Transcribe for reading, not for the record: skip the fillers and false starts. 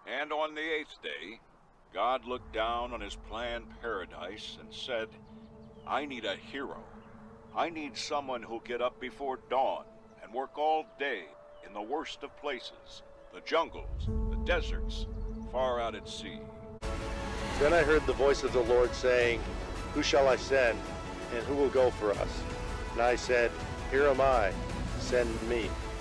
And on the 8th day, God looked down on his planned paradise and said, I need a hero. I need someone who'll get up before dawn and work all day in the worst of places, the jungles, the deserts, far out at sea. Then I heard the voice of the Lord saying, Who shall I send, and who will go for us? And I said, Here am I, send me.